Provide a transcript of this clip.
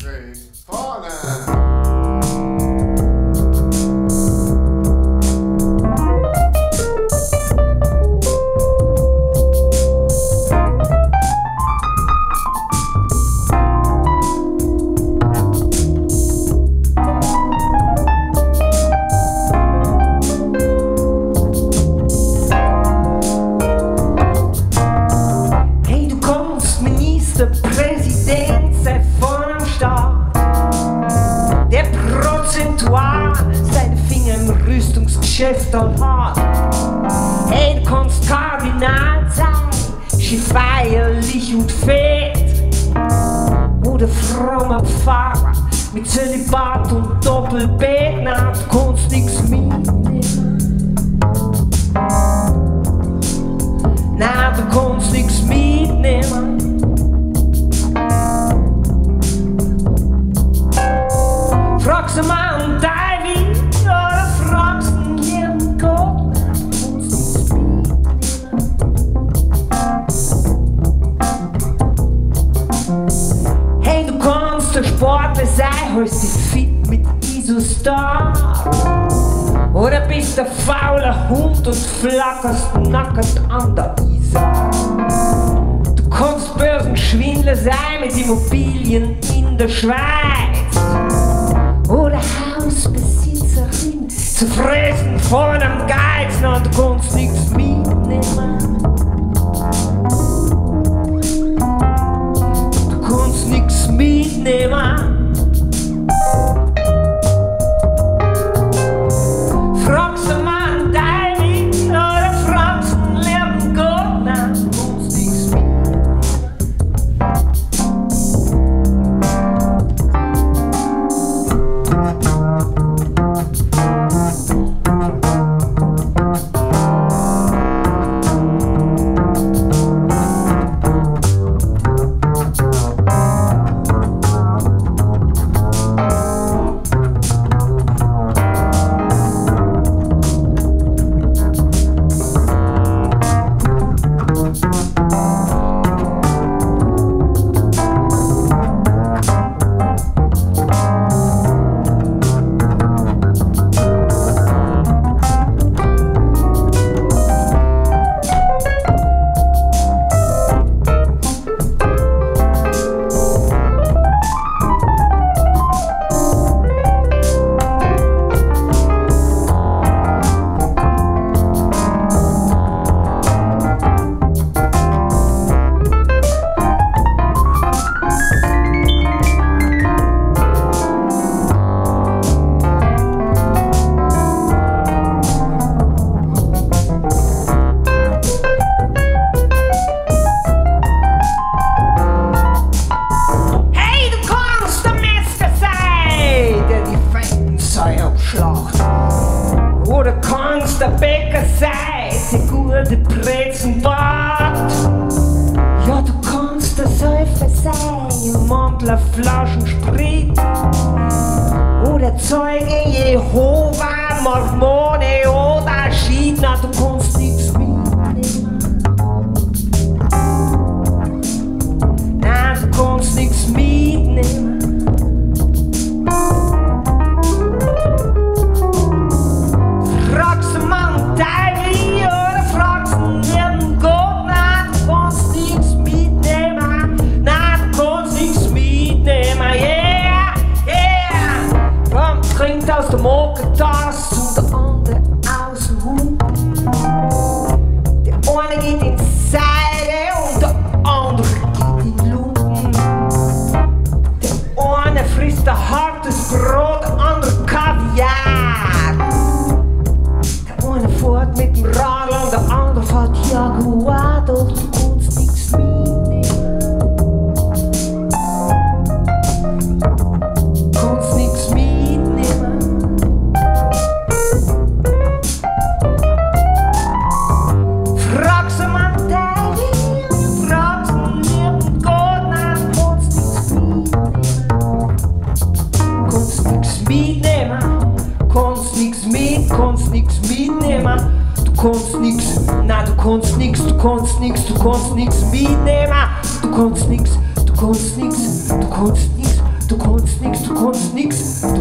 3, vorne! Präsident sei vorn am Start, der prozentual seine Finger im Rüstungsgeschäft hat. Hey, du kannst Kardinal sein, schön feierlich und fett, oder frommer Pfarrer mit Zölibat und Doppelbett. Na, du kannst nix mitnehmen. Na, du kannst nix mitnehmen. Fragst du mal einen David oder fragst du einen lieben Gott? Hey, du kannst der Sportler sein, holst dich fit mit Isostar. Oder bist der faule Hund und flackerst nackend an der Isar. Du kannst Börsenschwindler sein mit Immobilien in der Schweiz. Oder Hausbesitzerin, zu fressen von einem Geiz, na, du kannst nichts mitnehmen. Du kannst nichts mitnehmen. Fragst du mal einen David oder fragst du einen lieben Gott, na, du kannst nichts mitnehmen. Oder kannst der Bäcker sein, der gute Brezen backt. Ja, du kannst der Säufer sein, im Mantel auf Flaschen Sprit. Oder Zeuge Jehova, Mormone oder Schied. Na, du kannst nichts mitnehmen. Na, du kannst nichts mitnehmen. Aus der Mockentasse und der andere aus dem Hut. Der eine geht in die Seide und der andere geht in die Lumpen. Der eine frisst ein hartes Brot, der andere Kaviar. Der eine fährt mit dem Radl und der andere fährt Jaguar, doch du kannst nichts mitnehmen. Kannst nichts mitnehmen. Kannst nix mitnehmen, du kannst nix, nein, du kannst nix, du kannst nix, du kannst nix mitnehmen, du kannst nix, du kannst nix, du kannst nix, Du kannst nix,